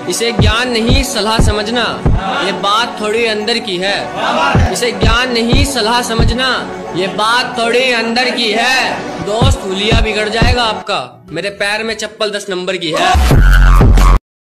इसे ज्ञान नहीं सलाह समझना, ये बात थोड़ी अंदर की है। इसे ज्ञान नहीं सलाह समझना, ये बात थोड़ी अंदर की है। दोस्त हुलिया बिगड़ जाएगा आपका, मेरे पैर में चप्पल 10 नंबर की है।